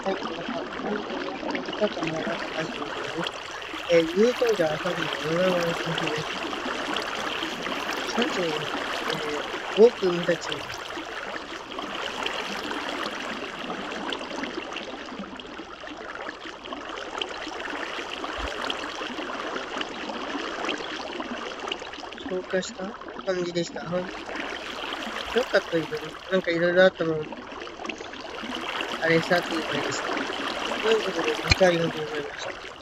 はい、皆さん、本当に皆様が大好きです。ユートージャー37番先生です。さて、僕たち、消化した感じでした。なんかというと、なんかいろいろあったもん、あれさっていう感じでした。ということで、ご視聴ありがとうございました。